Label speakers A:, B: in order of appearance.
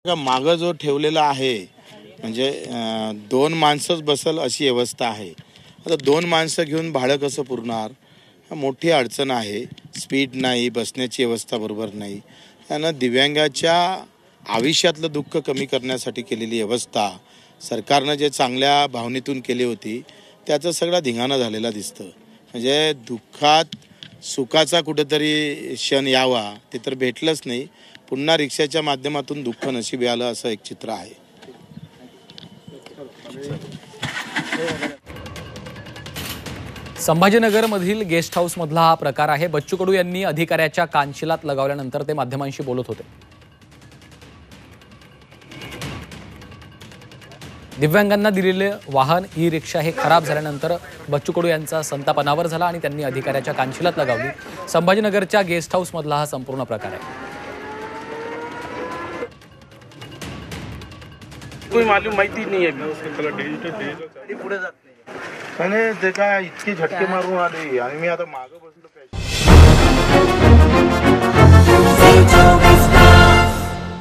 A: मागं जो ठेवलेला आहे म्हणजे 2 माणसंच बसल अशी व्यवस्था आहे. आता 2 माणसं घेऊन भाडं कसं पुरणार? मोठी अडचण आहे. स्पीड नाही, बसण्याची व्यवस्था बरोबर नाही. त्यानं दिव्यांगाच्या आयुष्यातलं दुःख कमी करण्यासाठी केलेली व्यवस्था सरकारनं जे चांगल्या भावनेतून केली होती त्याचा सगळा धिंगाणा झालेला दिसतं. म्हणजे दुःखात सुखाचा कुठेतरी क्षण यावा ते तर भेटलंच नाही. पुन्हा रिक्षाच्या माध्यमातून दुःख नशिबी आलं असं एक चित्र आहे.
B: संभाजीनगरमधील गेस्ट हाऊसमधला हा प्रकार आहे. बच्चू कडू यांनी अधिकाऱ्याच्या कानशिलात लगावल्यानंतर ते माध्यमांशी बोलत होते. दिव्यांगांना दिलेले वाहन ई रिक्षा हे खराब झाल्यानंतर बच्चू कडू यांचा संताप अनावर झाला आणि त्यांनी अधिकाऱ्याच्या कानशिलात लगावली. संभाजीनगरच्या गेस्ट हाऊसमधला हा संपूर्ण प्रकार आहे.
C: कोई मालूम माहिती नाही आहे.
A: पुढे जात नाही ते काय इतके झटके मारून आले आणि मी आता मागं बसलो.